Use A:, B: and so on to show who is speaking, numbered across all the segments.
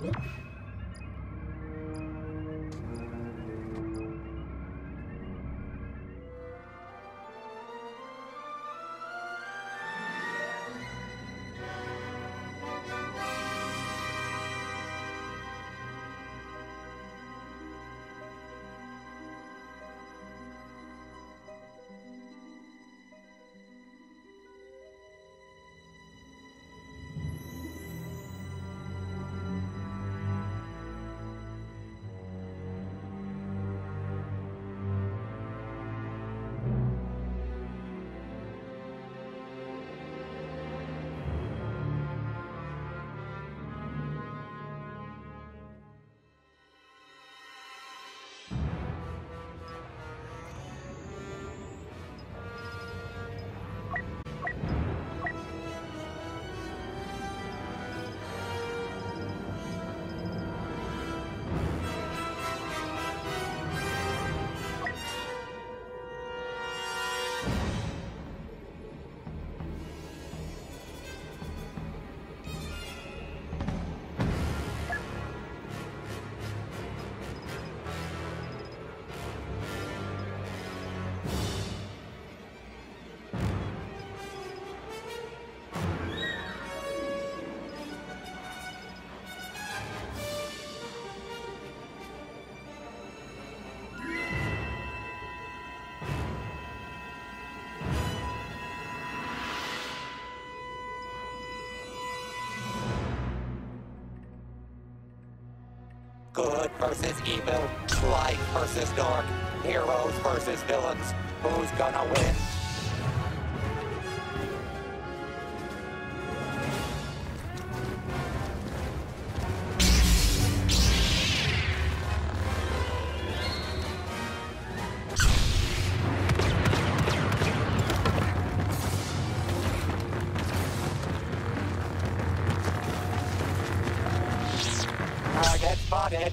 A: Good versus evil, light versus dark, heroes versus villains. Who's gonna win? Target spotted.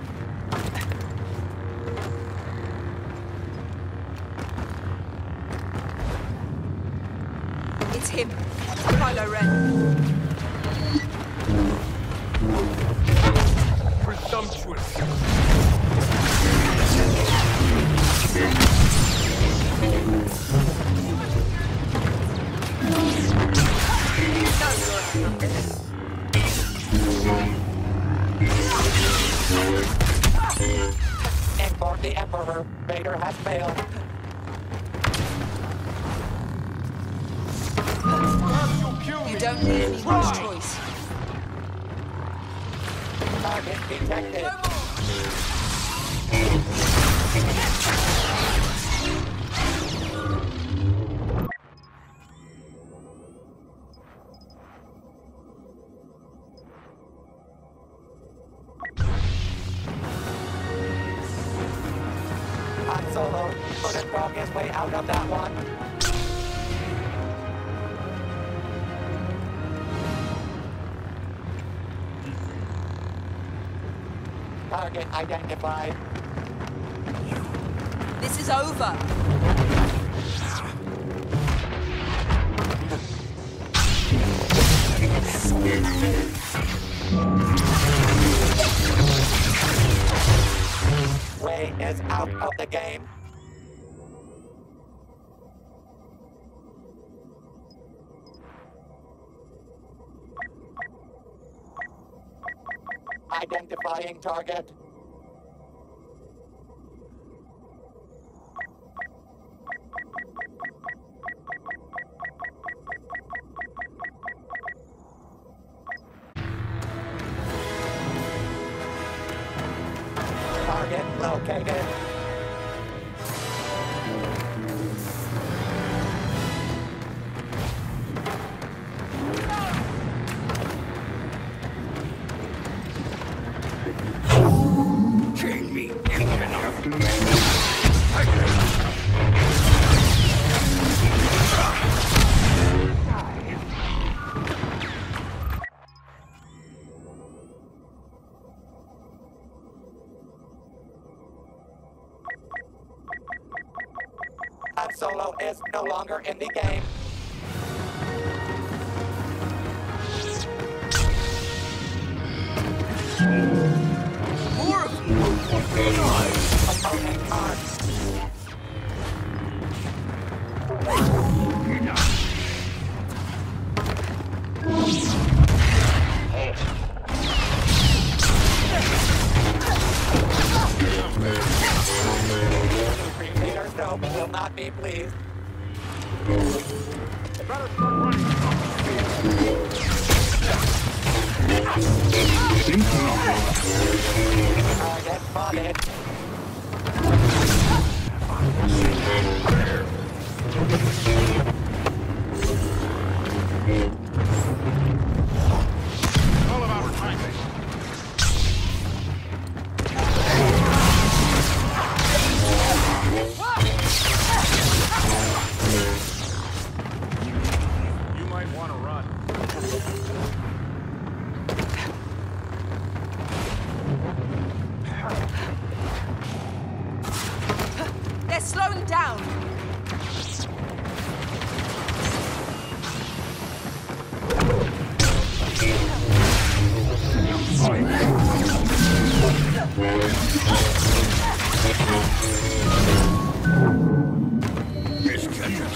B: It's him. Kylo Ren.
C: Presumptuous.
A: Inform the Emperor. Vader has failed.
B: You don't leave me much choice.
A: Target detected. Han Solo couldn't walk his way out of that one. Target identified.
B: This is over.
A: Rey is out of the game. Identifying target. Target located.
C: Chain me, Captain.
A: Han Solo is no longer in the game.
B: More of you.
A: Opponent marked. Leader Snow will not be pleased. Target spotted.
C: All of our timing. You might want to run.
B: They're slowing down.
C: This catches.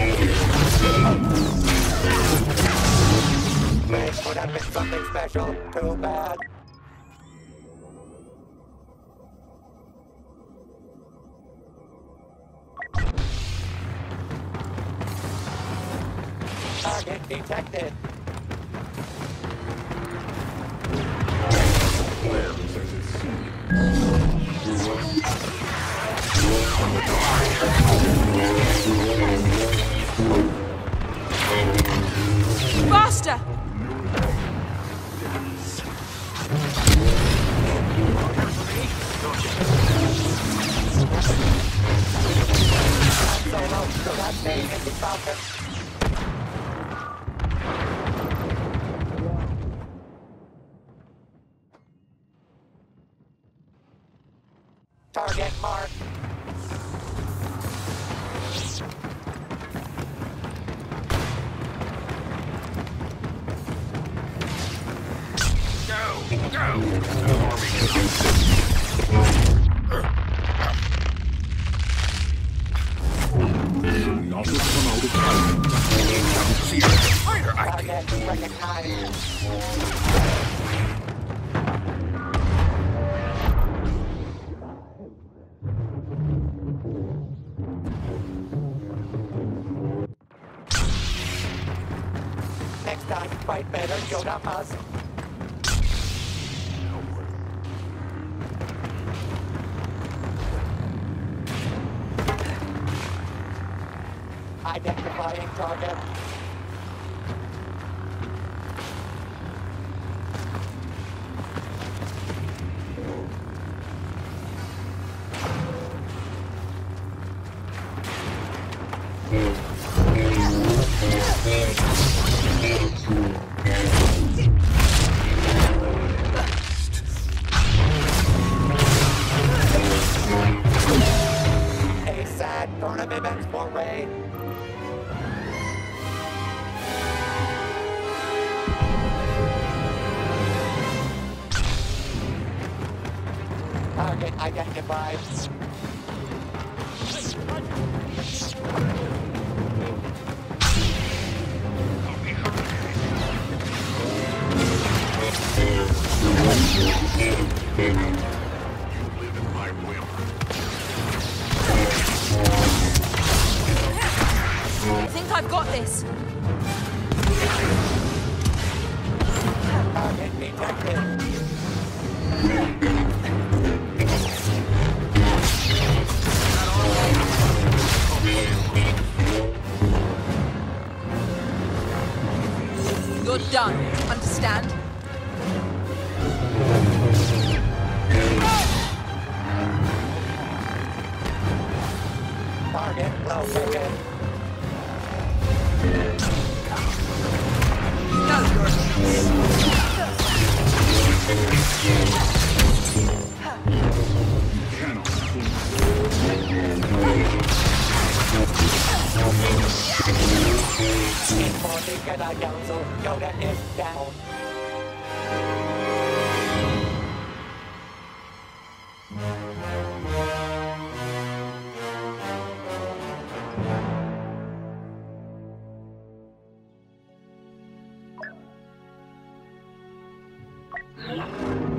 A: This would have been something special. Too bad. Target detected.
B: Faster!
A: Solo, so that's me, Indy Falcon. Target marked.
C: Not to come out of time. See you. Fire,
A: Target recognized. Next time, fight better, Yodamas. Identifying target. A sad tournament foray. Target identified.
C: live in my will.
B: I think I've got this.
A: Target detected.
B: You're done. Understand?
A: Target located.
B: No, you're
A: For the Jedi Council, Yoda is down.
C: Try.